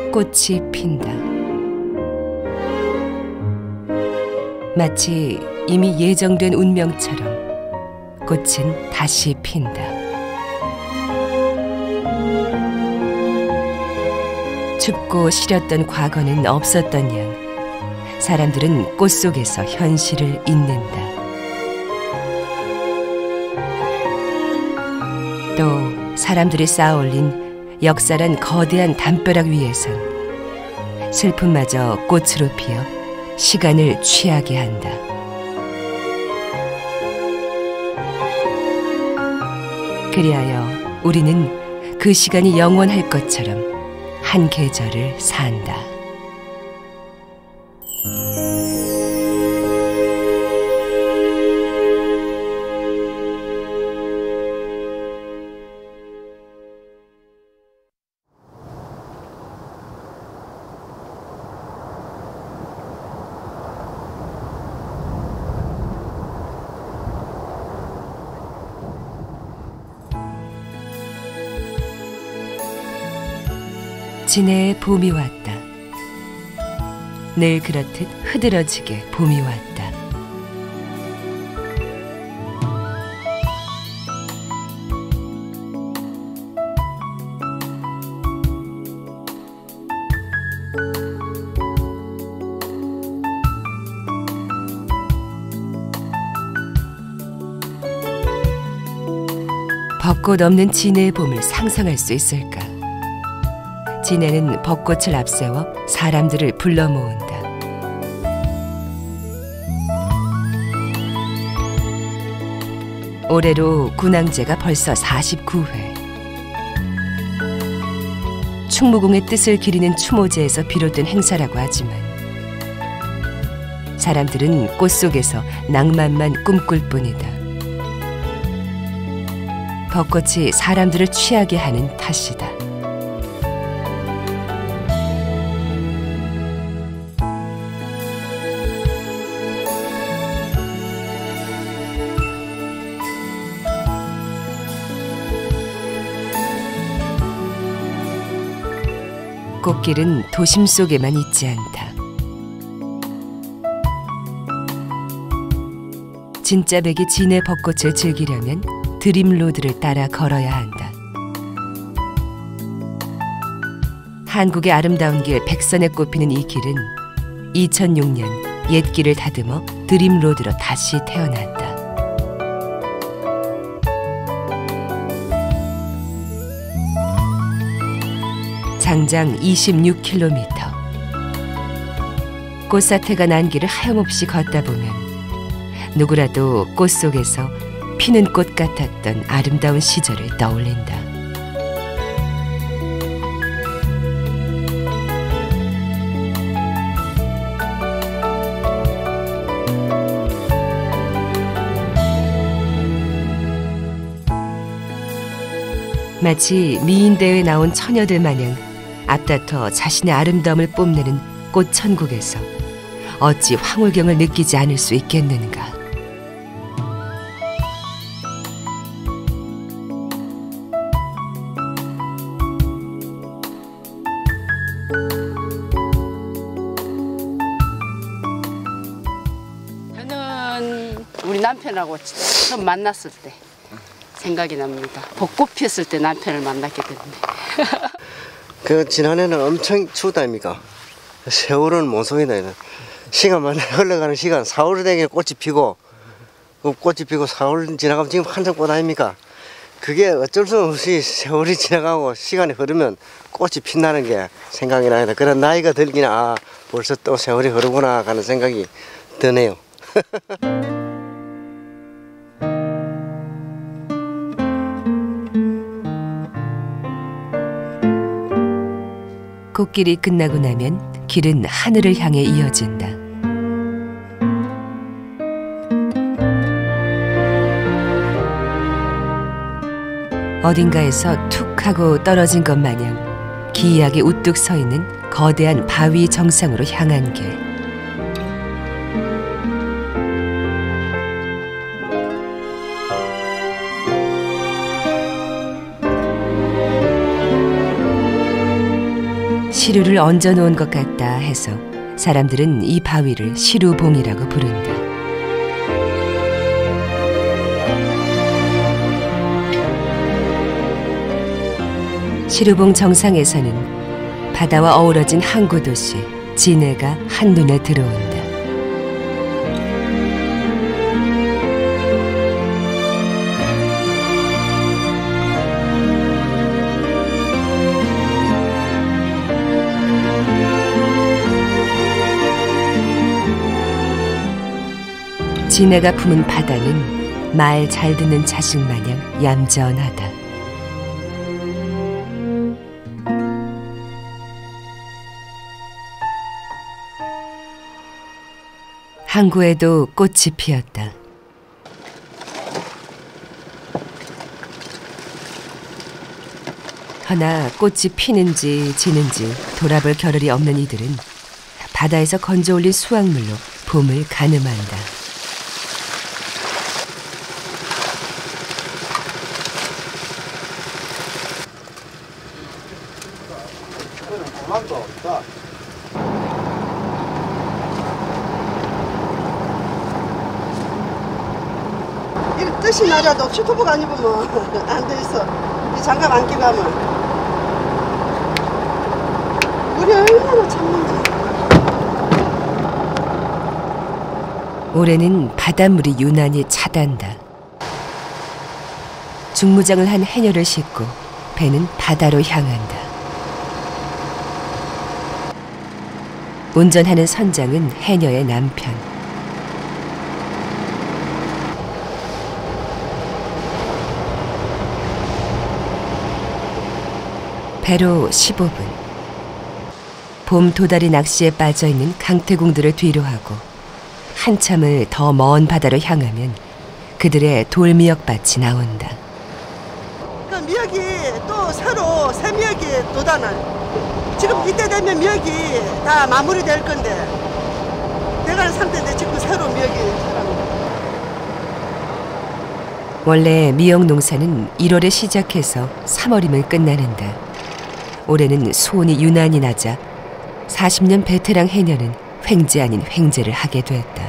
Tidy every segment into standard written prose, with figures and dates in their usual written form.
꽃이 핀다. 마치 이미 예정된 운명처럼 꽃은 다시 핀다. 춥고 시렸던 과거는 없었던 양 사람들은 꽃 속에서 현실을 잇는다. 또 사람들이 쌓아올린 역사란 거대한 담벼락 위에선 슬픔마저 꽃으로 피어 시간을 취하게 한다. 그리하여 우리는 그 시간이 영원할 것처럼 한 계절을 산다. 진해에 봄이 왔다. 늘 그렇듯 흐드러지게 봄이 왔다. 벚꽃 없는 진해의 봄을 상상할 수 있을까? 진해는 벚꽃을 앞세워 사람들을 불러 모은다. 올해로 군항제가 벌써 49회. 충무공의 뜻을 기리는 추모제에서 비롯된 행사라고 하지만 사람들은 꽃 속에서 낭만만 꿈꿀 뿐이다. 벚꽃이 사람들을 취하게 하는 탓이다. 꽃길은 도심 속에만 있지 않다. 진짜 백이 진해 벚꽃을 즐기려면 드림로드를 따라 걸어야 한다. 한국의 아름다운 길 백선에 꼽히는 이 길은 2006년 옛길을 다듬어 드림로드로 다시 태어났다. 장장 26km. 꽃사태가 난 길을 하염없이 걷다 보면 누구라도 꽃 속에서 피는 꽃 같았던 아름다운 시절을 떠올린다. 마치 미인대회에 나온 처녀들 마냥 앞다퉈 자신의 아름다움을 뽐내는 꽃천국에서 어찌 황홀경을 느끼지 않을 수 있겠는가. 저는 우리 남편하고 처음 만났을 때 생각이 납니다. 벚꽃 피었을 때 남편을 만났기 때문에. 그 지난해는 엄청 추웠다 아닙니까? 세월은 모성이다. 시간만 흘러가는 시간 4월 되게 꽃이 피고 그 꽃이 피고 4월 지나가면 지금 한참 꽃 아닙니까? 그게 어쩔 수 없이 세월이 지나가고 시간이 흐르면 꽃이 핀다는 게 생각이 납니다. 그런 나이가 들기는 아 벌써 또 세월이 흐르구나 하는 생각이 드네요. 꽃길이 끝나고 나면 길은 하늘을 향해 이어진다. 어딘가에서 툭 하고 떨어진 것 마냥 기이하게 우뚝 서 있는 거대한 바위 정상으로 향한 길. 시루를 얹어 놓은 것 같다 해서 사람들은 이 바위를 시루봉이라고 부른다. 시루봉 정상에서는 바다와 어우러진 항구 도시 진해가 한눈에 들어온다. 진해가 품은 바다는 말 잘 듣는 자식 마냥 얌전하다. 항구에도 꽃이 피었다. 허나 꽃이 피는지 지는지 돌아볼 겨를이 없는 이들은 바다에서 건져 올린 수확물로 봄을 가늠한다. 이 뜻이 나라도 슈트복 안 입으면 안 돼 있어. 이 장갑 안 끼고 하면 물이 얼마나 찬는지. 올해는 바닷물이 유난히 차단다. 중무장을 한 해녀를 싣고 배는 바다로 향한다. 운전하는 선장은 해녀의 남편. 배로 15분. 봄 도다리 낚시에 빠져있는 강태공들을 뒤로 하고 한참을 더 먼 바다로 향하면 그들의 돌미역밭이 나온다. 그 미역이 또 새로 새 미역이 돋아나요. 지금 이때 되면 미역이 다 마무리될 건데 돼가는 상태인데 지금 새로 미역이 자랍니다. 원래 미역 농사는 1월에 시작해서 3월이면 끝나는데 올해는 수온이 유난히 낮아 40년 베테랑 해녀는 횡재 아닌 횡재를 하게 됐다.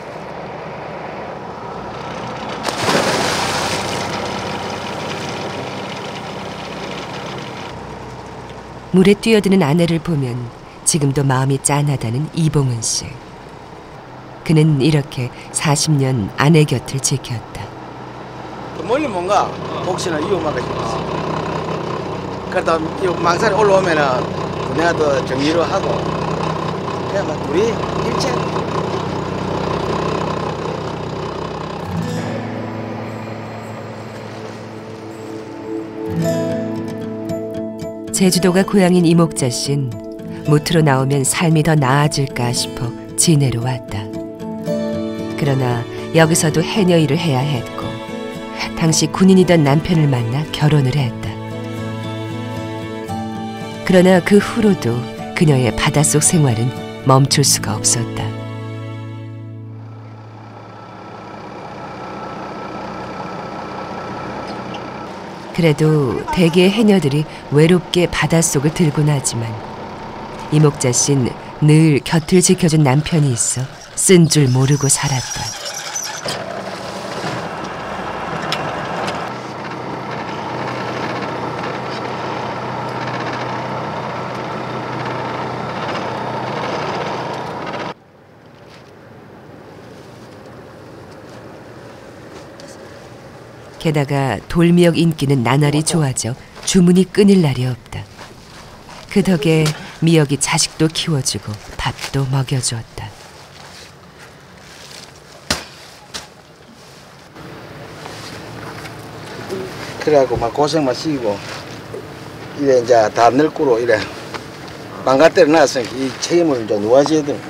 물에 뛰어드는 아내를 보면 지금도 마음이 짠하다는 이봉은 씨. 그는 이렇게 40년 아내 곁을 지켰다. 멀리 뭔가 혹시나 위험할까 싶었어. 그러다 망산에 올라오면은 내가 더 정리를 하고 그냥 막 둘이 일체. 제주도가 고향인 이목자 씨는 무트로 나오면 삶이 더 나아질까 싶어 진해로 왔다. 그러나 여기서도 해녀 일을 해야 했고 당시 군인이던 남편을 만나 결혼을 했다. 그러나 그 후로도 그녀의 바닷속 생활은 멈출 수가 없었다. 그래도 대개의 해녀들이 외롭게 바닷속을 들곤 하지만 이목자 씨는 늘 곁을 지켜준 남편이 있어 쓴 줄 모르고 살았다. 게다가 돌미역 인기는 나날이 좋아져 주문이 끊일 날이 없다. 그 덕에 미역이 자식도 키워주고 밥도 먹여주었다. 그래갖고 막 고생만 시키고 이래 이제 다 늙고로 이래 망가때려 놨으니까 이 책임을 이제 누가 져야 되는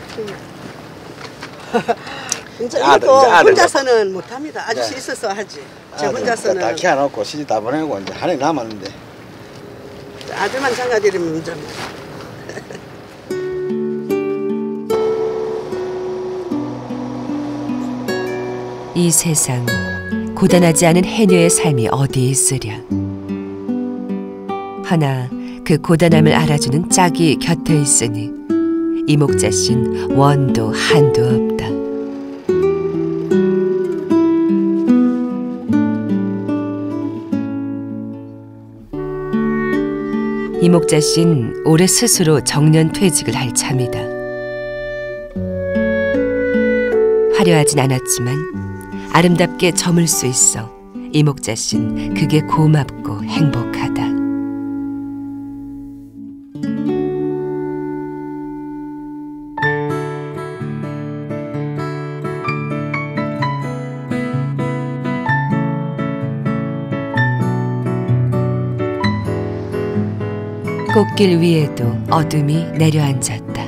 이제 이것도 혼자서는 못합니다. 아저씨 있어서 하지. 제 혼자서는 다 키워놓고 시집 다 보내고 이제 한 해 남았는데 아들만 장가들이면 문제입니다. 이 세상 고단하지 않은 해녀의 삶이 어디 있으랴. 하나 그 고단함을 알아주는 짝이 곁에 있으니 이목자신 원도 한도 없다. 이목자신 올해 스스로 정년 퇴직을 할 참이다. 화려하진 않았지만 아름답게 저물 수 있어 이목자신 그게 고맙고 행복하다. 꽃길 위에도 어둠이 내려앉았다.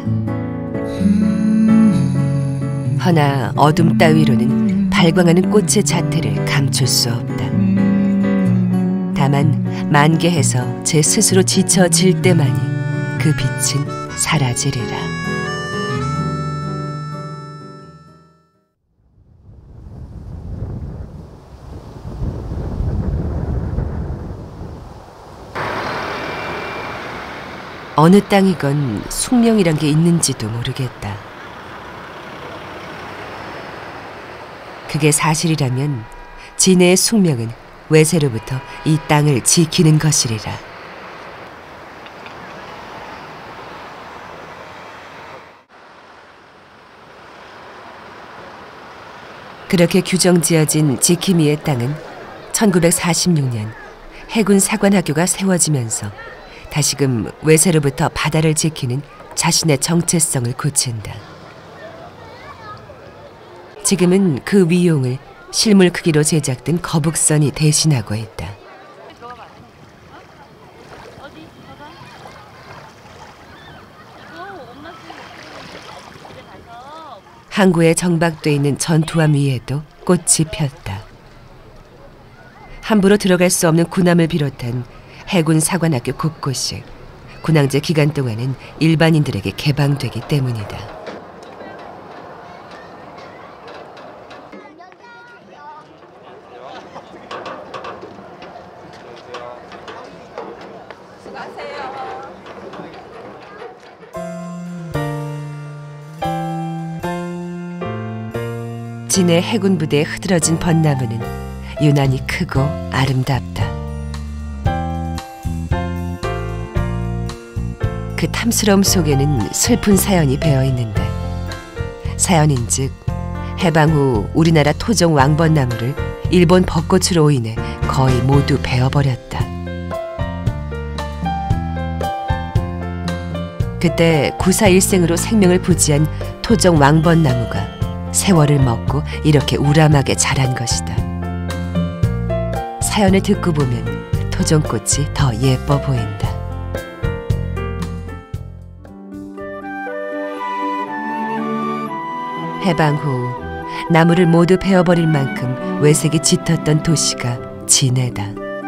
허나 어둠 따위로는 발광하는 꽃의 자태를 감출 수 없다. 다만 만개해서 제 스스로 지쳐질 때만이 그 빛은 사라지리라. 어느 땅이건 숙명이란 게 있는지도 모르겠다. 그게 사실이라면 진해의 숙명은 외세로부터 이 땅을 지키는 것이리라. 그렇게 규정지어진 지킴이의 땅은 1946년 해군 사관학교가 세워지면서 다시금 외세로부터 바다를 지키는 자신의 정체성을 굳힌다. 지금은 그 위용을 실물 크기로 제작된 거북선이 대신하고 있다. 항구에 정박돼 있는 전투함 위에도 꽃이 폈다. 함부로 들어갈 수 없는 군함을 비롯한 해군 사관학교 곳곳이 군항제 기간 동안은 일반인들에게 개방되기 때문이다. 진해 해군 부대에 흐드러진 벚나무는 유난히 크고 아름답다. 그 탐스러움 속에는 슬픈 사연이 배어 있는데, 사연인즉 해방 후 우리나라 토종 왕벚나무를 일본 벚꽃으로 인해 거의 모두 베어버렸다. 그때 구사 일생으로 생명을 부지한 토종 왕벚나무가 세월을 먹고 이렇게 우람하게 자란 것이다. 사연을 듣고 보면 토종꽃이 더 예뻐 보인다. 해방 후 나무를 모두 베어버릴 만큼 외색이 짙었던 도시가 진해다.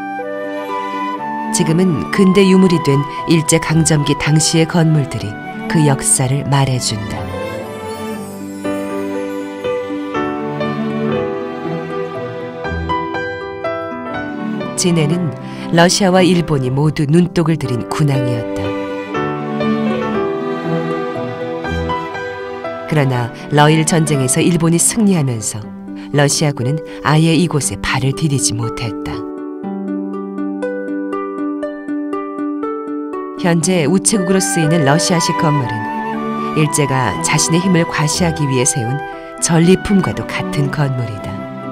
지금은 근대 유물이 된 일제강점기 당시의 건물들이 그 역사를 말해준다. 진해는 러시아와 일본이 모두 눈독을 들인 군항이었다. 그러나 러일 전쟁에서 일본이 승리하면서 러시아군은 아예 이곳에 발을 디디지 못했다. 현재 우체국으로 쓰이는 러시아식 건물은 일제가 자신의 힘을 과시하기 위해 세운 전리품과도 같은 건물이다.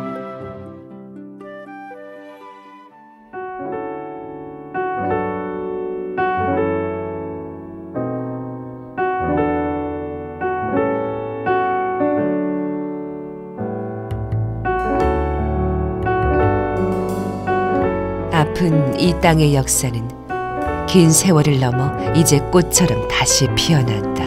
아픈 이 땅의 역사는 긴 세월을 넘어 이제 꽃처럼 다시 피어났다.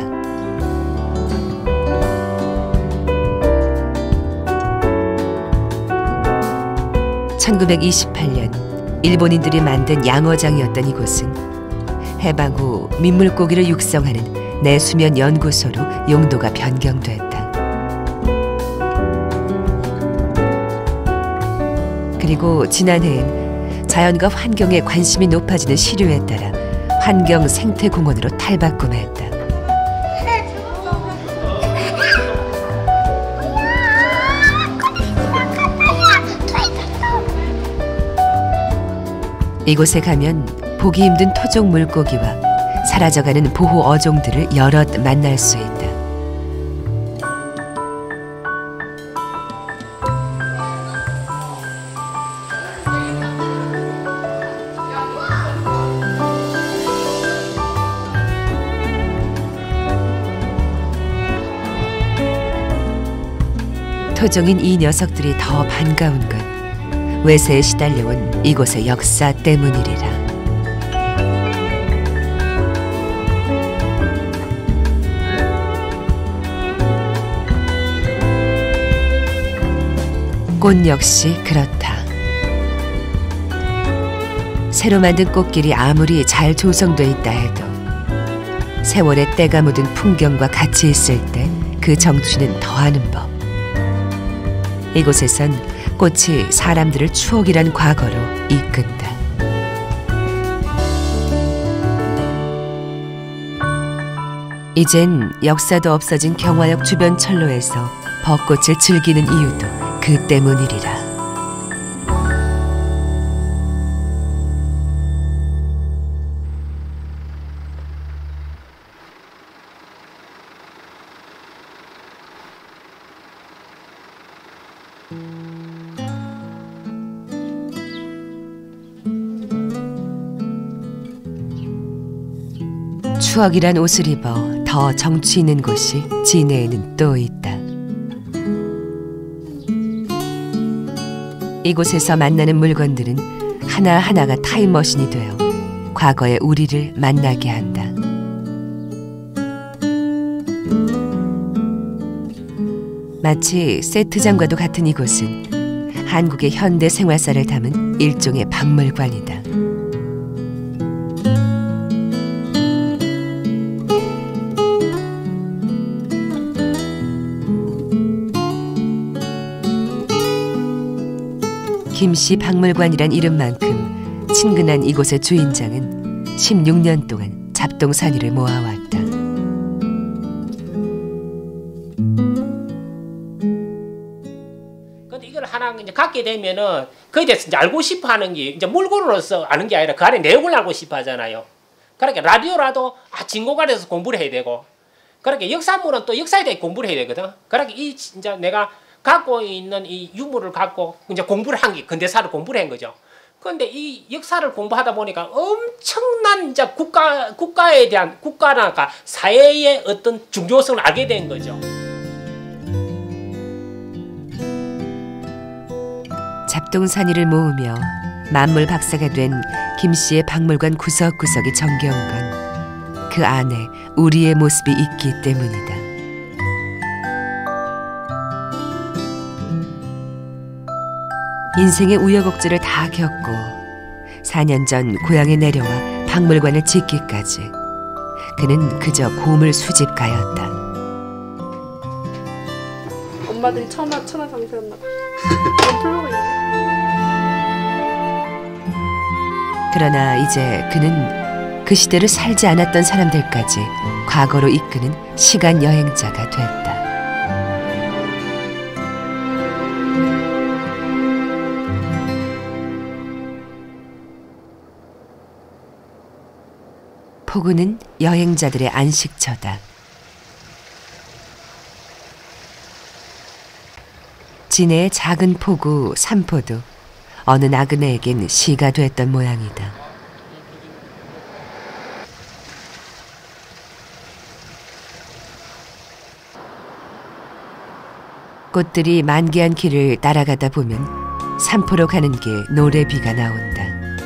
(1928년) 일본인들이 만든 양어장이었던 이곳은 해방 후 민물고기를 육성하는 내수면 연구소로 용도가 변경됐다. 그리고 지난해엔 자연과 환경에 관심이 높아지는 시류에 따라 환경 생태공원으로 탈바꿈했다. 이곳에 가면 보기 힘든 토종 물고기와 사라져가는 보호 어종들을 여럿 만날 수 있다. 토종인 이 녀석들이 더 반가운 건 외세에 시달려온 이곳의 역사 때문이리라. 꽃 역시 그렇다. 새로 만든 꽃길이 아무리 잘 조성돼 있다 해도 세월의 때가 묻은 풍경과 같이 있을 때 그 정취는 더하는 법. 이곳에선 꽃이 사람들을 추억이란 과거로 이끈다. 이젠 역사도 없어진 경화역 주변 철로에서 벚꽃을 즐기는 이유도 그 때문이리라. 추억이란 옷을 입어 더 정취 있는 곳이 진해에는 또 있다. 이곳에서 만나는 물건들은 하나하나가 타임머신이 되어 과거의 우리를 만나게 한다. 마치 세트장과도 같은 이곳은 한국의 현대 생활사를 담은 일종의 박물관이다. 김씨 박물관이란 이름만큼 친근한 이곳의 주인장은 16년 동안 잡동사니를 모아왔다. 근데 이걸 하나 이제 갖게 되면은 그에 대해서 이제 알고 싶어 하는 게 이제 물건으로서 아는 게 아니라 그 안에 내용을 알고 싶어 하잖아요. 그러니까 라디오라도 진공관에서 공부를 해야 되고, 그러니까 역사물은 또 역사에 대해 공부를 해야 되거든. 그러니까 이 이제 내가 갖고 있는 이 유물을 갖고 이제 공부를 한 게 근대사를 공부를 한 거죠. 그런데 이 역사를 공부하다 보니까 엄청난 이제 국가에 대한 국가나 사회의 어떤 중요성을 알게 된 거죠. 잡동사니를 모으며 만물 박사가 된 김씨의 박물관 구석구석이 정겨운 건 그 안에 우리의 모습이 있기 때문이다. 인생의 우여곡절을 다 겪고 4년 전 고향에 내려와 박물관을 짓기까지 그는 그저 고물 수집가였다. 엄마들이 천하 상태였나 봐. 그러나 이제 그는 그 시대를 살지 않았던 사람들까지 과거로 이끄는 시간 여행자가 됐다. 포구는 여행자들의 안식처다. 진해의 작은 포구 삼포도 어느 나그네에겐 시가 됐던 모양이다. 꽃들이 만개한 길을 따라가다 보면 삼포로 가는 길 노래비가 나온다.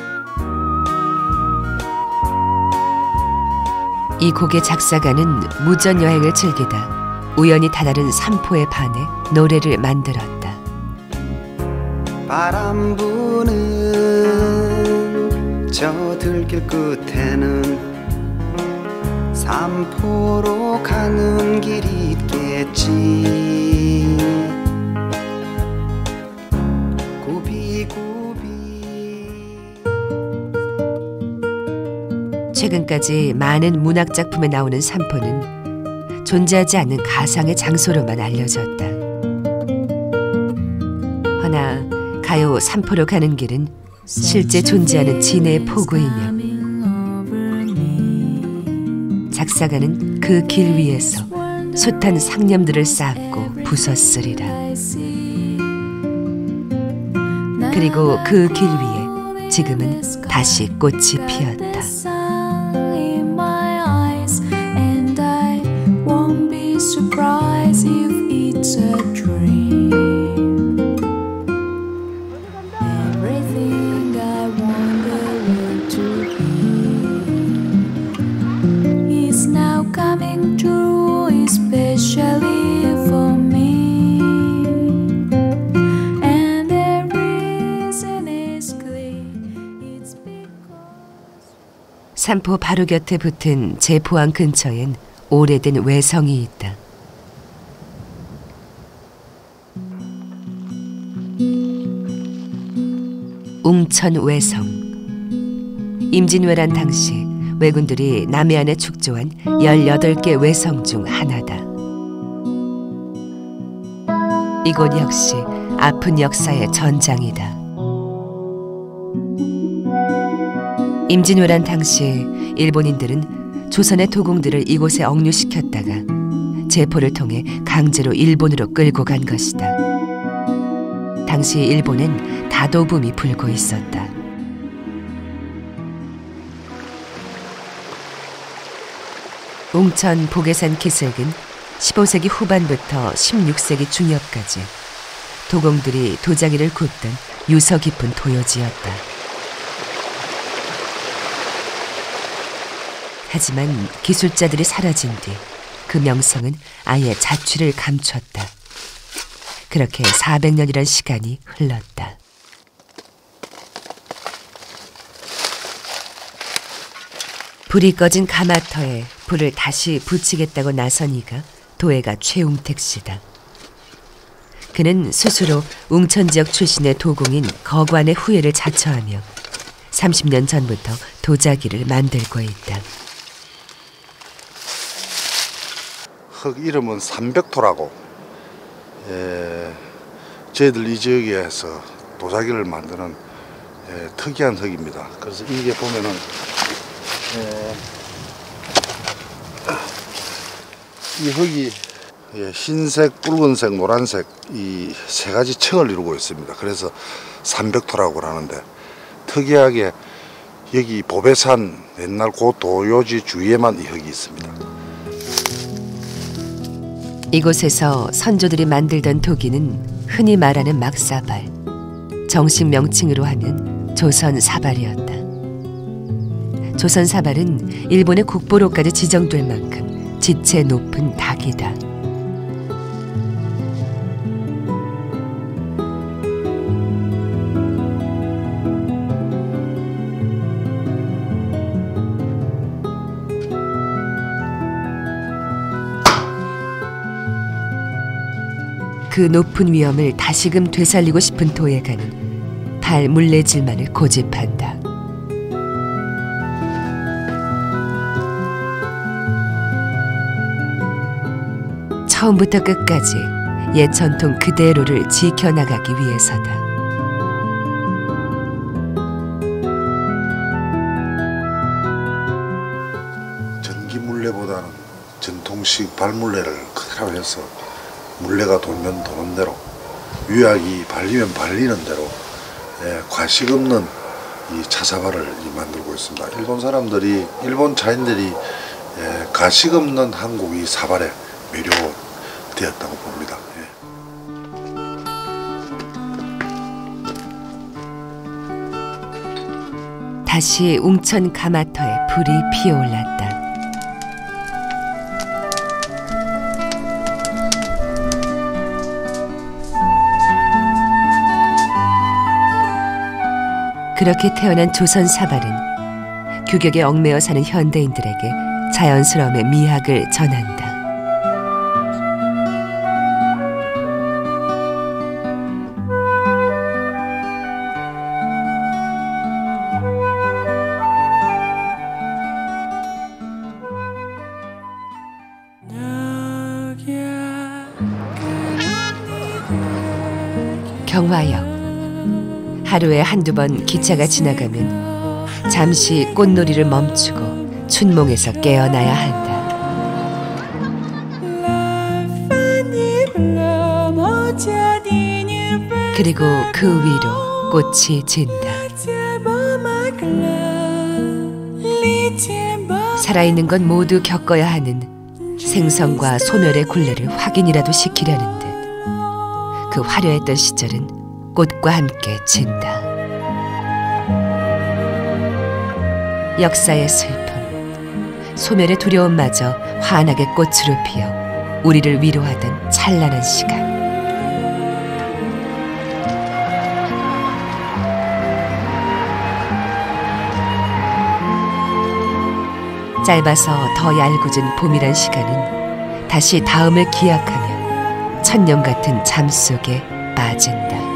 이 곡의 작사가는 무전 여행을 즐기다 우연히 다다른 삼포에 반해 노래를 만들었다. 바람 부는 저 들길 끝에는 삼포로 가는 길이 있겠지. 최근까지 많은 문학 작품에 나오는 산포는 존재하지 않는 가상의 장소로만 알려졌다. 허나 가요 산포로 가는 길은 실제 존재하는 진해의 포구이며 작사가는 그 길 위에서 숱한 상념들을 쌓고 부쉈으리라. 그리고 그 길 위에 지금은 다시 꽃이 피었다. 산포 바로 곁에 붙은 제포항 근처엔 오래된 외성이 있다. 웅천 외성. 임진왜란 당시 왜군들이 남해안에 축조한 18개 외성 중 하나다. 이곳 역시 아픈 역사의 전장이다. 임진왜란 당시 일본인들은 조선의 도공들을 이곳에 억류시켰다가 제포를 통해 강제로 일본으로 끌고 간 것이다. 당시 일본엔 다도붐이 불고 있었다. 웅천 보계산 기슭은 15세기 후반부터 16세기 중엽까지 도공들이 도자기를 굽던 유서 깊은 도요지였다. 하지만 기술자들이 사라진 뒤 그 명성은 아예 자취를 감췄다. 그렇게 400년이란 시간이 흘렀다. 불이 꺼진 가마터에 불을 다시 붙이겠다고 나선 이가 도예가 최웅택 씨다. 그는 스스로 웅천 지역 출신의 도공인 거관의 후예를 자처하며 30년 전부터 도자기를 만들고 있다. 흙 이름은 삼백토라고, 저희들 이 지역에서 도자기를 만드는 특이한 흙입니다. 그래서 이게 보면은 이 흙이 흰색, 붉은색, 노란색 이 세 가지 층을 이루고 있습니다. 그래서 삼백토라고 하는데, 특이하게 여기 보배산 옛날 고 도요지 주위에만 이 흙이 있습니다. 이곳에서 선조들이 만들던 도기는 흔히 말하는 막사발, 정식 명칭으로 하면 조선사발이었다. 조선사발은 일본의 국보로까지 지정될 만큼 지체 높은 닭이다. 그 높은 위엄을 다시금 되살리고 싶은 도예가는 달 물레질만을 고집한다. 처음부터 끝까지 옛 전통 그대로를 지켜나가기 위해서다. 전기 물레보다는 전통식 발물레를 그대로 해서 물레가 돌면 도는 대로, 유약이 발리면 발리는 대로 과식 없는 이 차사발을 만들고 있습니다. 일본 차인들이 가식 없는 한국이 사발에 매료되었다고 봅니다. 다시 웅천 가마터에 불이 피어올랐다. 그렇게 태어난 조선 사발은 규격에 얽매여 사는 현대인들에게 자연스러움의 미학을 전한다. 정화역. 하루에 한두 번 기차가 지나가면 잠시 꽃놀이를 멈추고 춘몽에서 깨어나야 한다. 그리고 그 위로 꽃이 진다. 살아있는 건 모두 겪어야 하는 생선과 소멸의 굴레를 확인이라도 시키려는 듯 그 화려했던 시절은 꽃과 함께 진다. 역사의 슬픔, 소멸의 두려움마저 환하게 꽃으로 피어 우리를 위로하던 찬란한 시간. 짧아서 더 얄궂은 봄이란 시간은 다시 다음을 기약하며 천년 같은 잠 속에 빠진다.